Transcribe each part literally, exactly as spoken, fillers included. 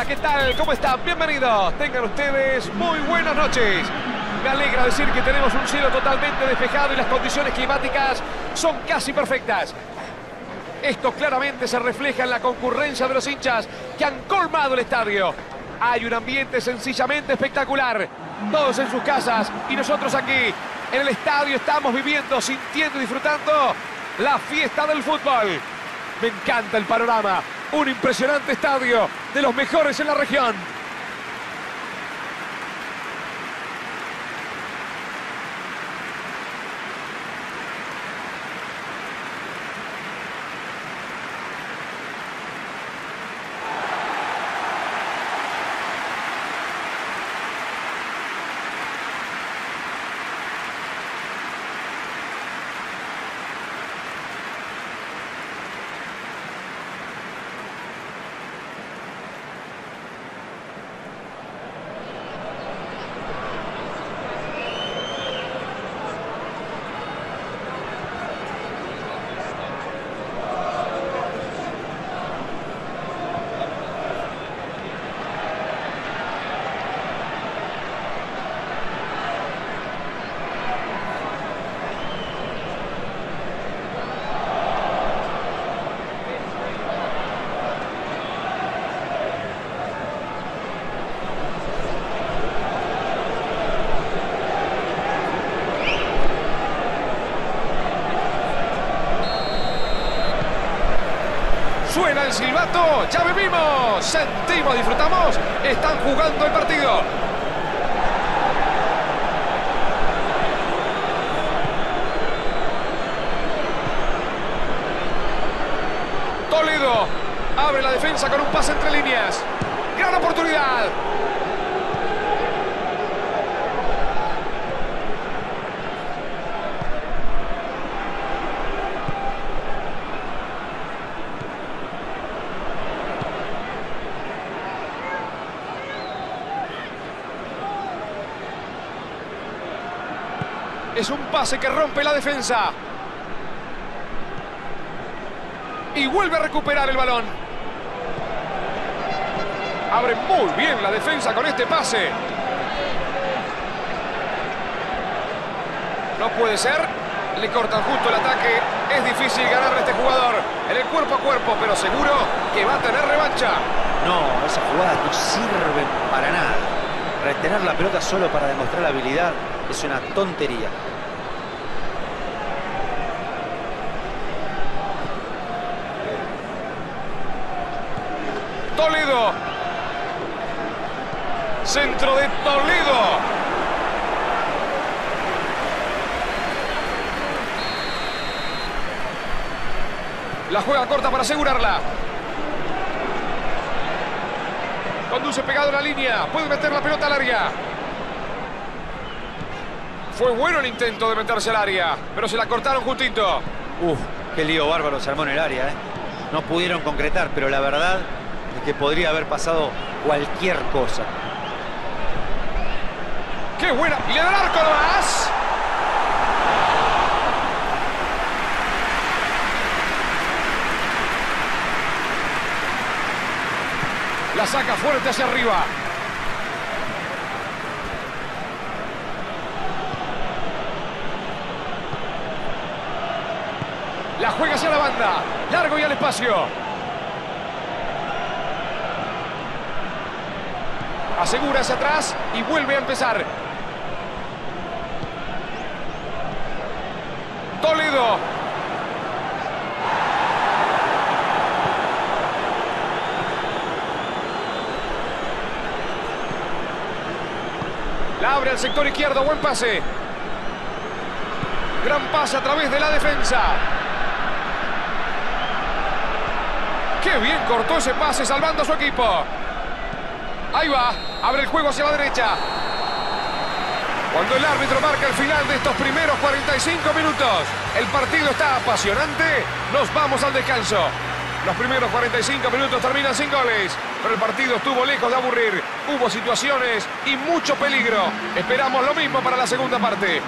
¿qué tal? ¿Cómo están? Bienvenidos. Tengan ustedes muy buenas noches. Me alegra decir que tenemos un cielo totalmente despejado y las condiciones climáticas son casi perfectas. Esto claramente se refleja en la concurrencia de los hinchas que han colmado el estadio. Hay un ambiente sencillamente espectacular. Todos en sus casas y nosotros aquí en el estadio estamos viviendo, sintiendo y disfrutando la fiesta del fútbol. Me encanta el panorama. Un impresionante estadio de los mejores en la región. Suena el silbato, ya vivimos, sentimos, disfrutamos, están jugando el partido. Toledo abre la defensa con un pase entre líneas. Gran oportunidad. Es un pase que rompe la defensa. Y vuelve a recuperar el balón. Abre muy bien la defensa con este pase. No puede ser. Le cortan justo el ataque. Es difícil ganarle a este jugador en el cuerpo a cuerpo, pero seguro que va a tener revancha. No, esas jugadas no sirven para nada. Retener la pelota solo para demostrar la habilidad es una tontería. Toledo. Centro de Toledo. La juega corta para asegurarla. Conduce pegado a la línea. Puede meter la pelota al área. Fue bueno el intento de meterse al área, pero se la cortaron justito. Uf, qué lío bárbaro se armó en el área, ¿eh? No pudieron concretar, pero la verdad es que podría haber pasado cualquier cosa. ¡Qué buena! ¡Y le da el arco nomás! La saca fuerte hacia arriba. La juega hacia la banda. Largo y al espacio. Asegura hacia atrás y vuelve a empezar. Toledo. La abre al sector izquierdo. Buen pase. Gran pase a través de la defensa. ¡Qué bien cortó ese pase salvando a su equipo! Ahí va, abre el juego hacia la derecha. Cuando el árbitro marca el final de estos primeros cuarenta y cinco minutos, el partido está apasionante, nos vamos al descanso. Los primeros cuarenta y cinco minutos terminan sin goles, pero el partido estuvo lejos de aburrir. Hubo situaciones y mucho peligro. Esperamos lo mismo para la segunda parte.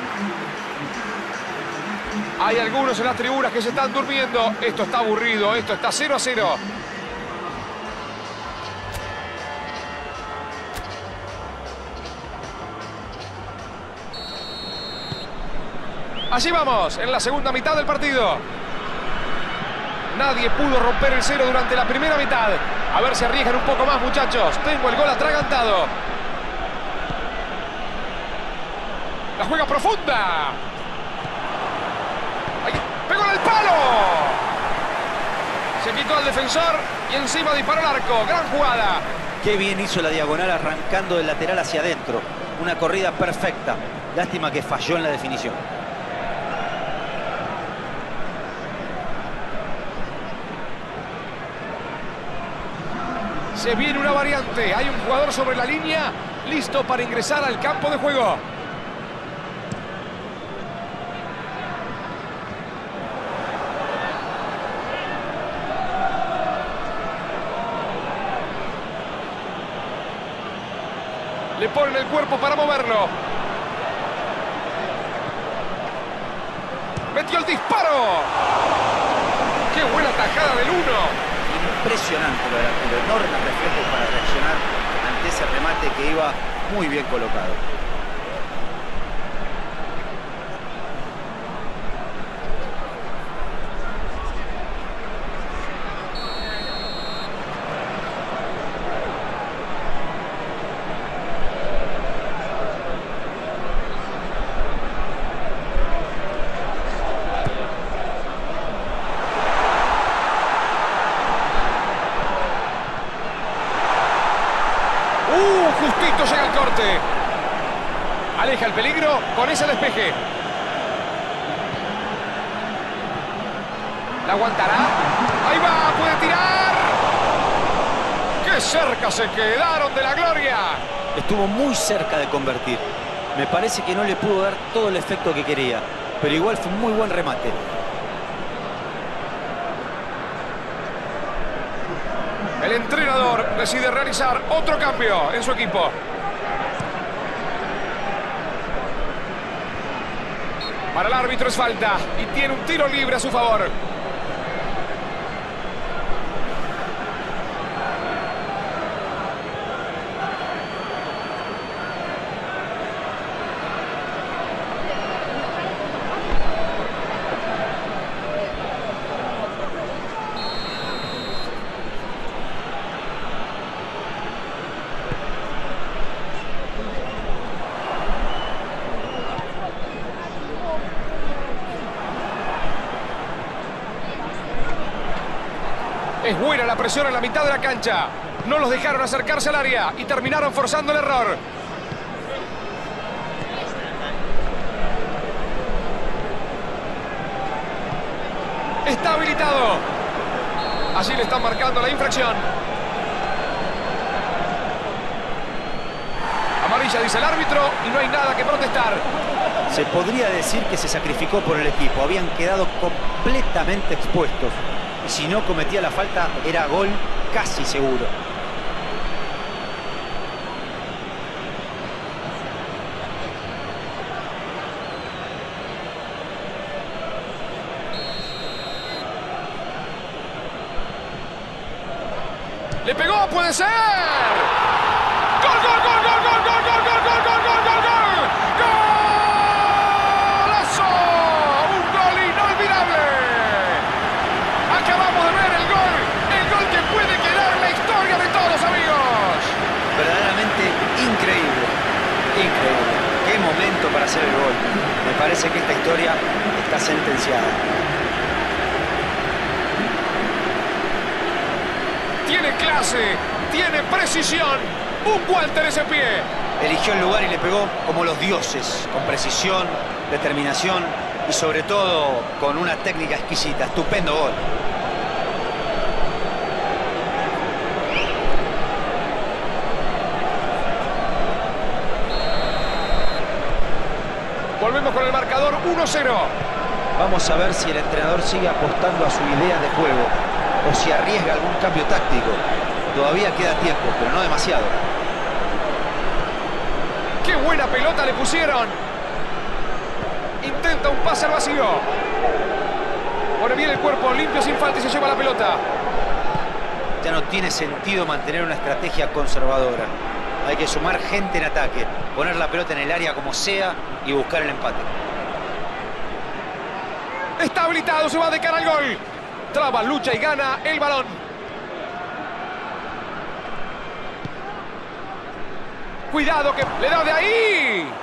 Hay algunos en las tribunas que se están durmiendo. Esto está aburrido, esto está cero a cero. Allí vamos, en la segunda mitad del partido. Nadie pudo romper el cero durante la primera mitad. A ver si arriesgan un poco más, muchachos. Tengo el gol atragantado. La juega profunda. Ahí, pegó en el palo. Se quitó al defensor y encima disparó al arco. Gran jugada. Qué bien hizo la diagonal arrancando del lateral hacia adentro. Una corrida perfecta. Lástima que falló en la definición. Se viene una variante. Hay un jugador sobre la línea, listo para ingresar al campo de juego. Le ponen el cuerpo para moverlo. Metió el disparo. ¡Qué buena tajada del uno! Impresionante lo delantero, enormes reflejos para reaccionar ante ese remate que iba muy bien colocado. Justito llega el corte. Aleja el peligro con ese despeje. ¿La aguantará? Ahí va, puede tirar. ¡Qué cerca se quedaron de la gloria! Estuvo muy cerca de convertir. Me parece que no le pudo dar todo el efecto que quería, pero igual fue un muy buen remate. El entrenador decide realizar otro cambio en su equipo. Para el árbitro es falta y tiene un tiro libre a su favor. Es buena la presión en la mitad de la cancha. No los dejaron acercarse al área y terminaron forzando el error. Está habilitado. Allí le están marcando la infracción. Amarilla, dice el árbitro, y no hay nada que protestar. Se podría decir que se sacrificó por el equipo. Habían quedado completamente expuestos. Y si no cometía la falta, era gol casi seguro. ¡Le pegó! ¡Puede ser! ¡Gol, gol, gol, gol, gol, gol, gol, gol, gol, gol, gol, gol, gol! ¡Golazo! ¡Un gol inolvidable! Acabamos de ver el gol, el gol que puede quedar en la historia de todos, amigos. Verdaderamente increíble, increíble. Qué momento para hacer el gol. Me parece que esta historia está sentenciada. Tiene clase, tiene precisión. Un Walter ese pie. Eligió el lugar y le pegó como los dioses, con precisión, determinación y sobre todo con una técnica exquisita. Estupendo gol. Volvemos con el marcador uno cero. Vamos a ver si el entrenador sigue apostando a su idea de juego o si arriesga algún cambio táctico. Todavía queda tiempo, pero no demasiado. ¡Qué buena pelota le pusieron! Intenta un pase al vacío. Pone bien el cuerpo, limpio sin falta y se lleva la pelota. Ya no tiene sentido mantener una estrategia conservadora. Hay que sumar gente en ataque, poner la pelota en el área como sea y buscar el empate. Está habilitado, se va de cara al gol. Traba, lucha y gana el balón. Cuidado que le da de ahí.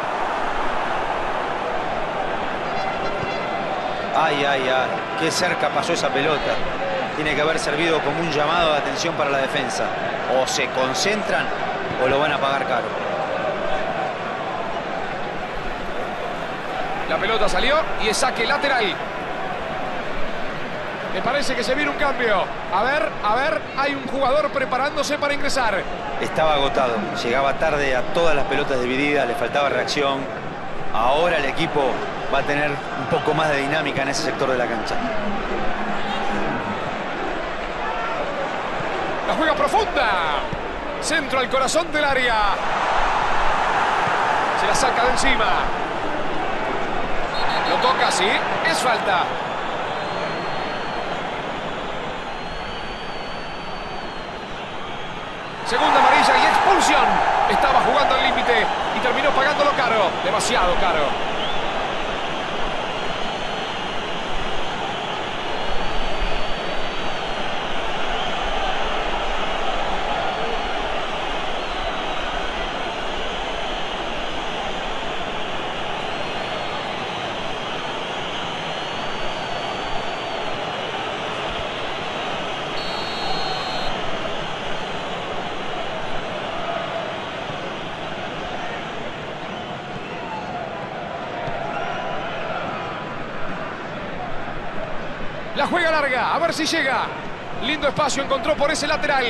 Ay, ay, ay. Qué cerca pasó esa pelota. Tiene que haber servido como un llamado de atención para la defensa. O se concentran o lo van a pagar caro. La pelota salió y es saque lateral. Me parece que se viene un cambio. A ver, a ver, hay un jugador preparándose para ingresar. Estaba agotado, llegaba tarde a todas las pelotas divididas, le faltaba reacción. Ahora el equipo va a tener un poco más de dinámica en ese sector de la cancha. La juega profunda. Centro al corazón del área. Se la saca de encima. Lo toca, sí, es falta. Segunda amarilla y expulsión. Estaba jugando al límite y terminó pagándolo caro. Demasiado caro. La juega larga, a ver si llega. Lindo espacio encontró por ese lateral.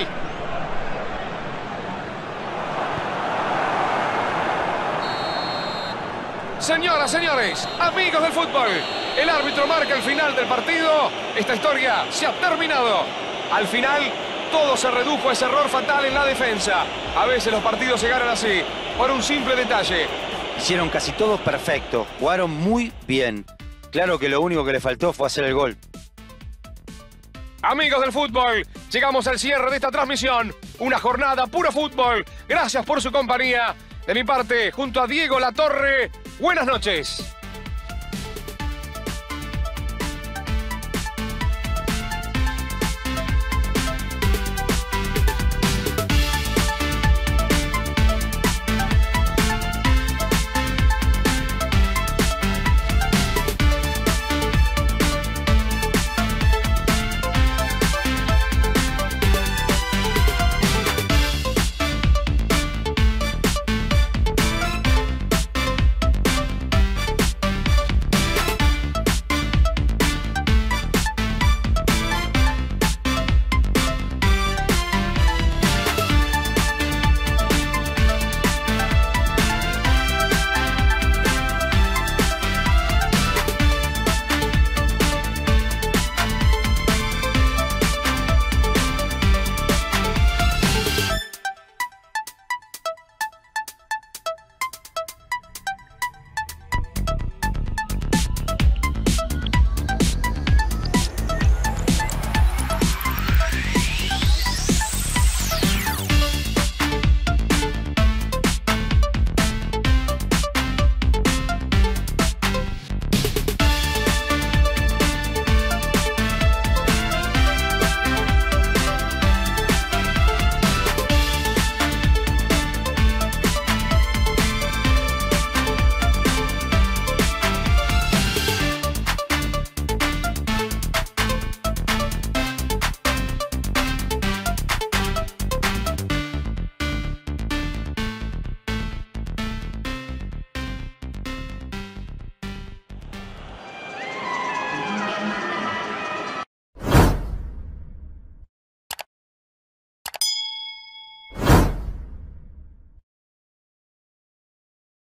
Señoras, señores, amigos del fútbol, el árbitro marca el final del partido. Esta historia se ha terminado. Al final, todo se redujo a ese error fatal en la defensa. A veces los partidos se ganan así, por un simple detalle. Hicieron casi todo perfecto, jugaron muy bien. Claro que lo único que le faltó fue hacer el gol. Amigos del fútbol, llegamos al cierre de esta transmisión. Una jornada puro fútbol. Gracias por su compañía. De mi parte, junto a Diego Latorre, buenas noches.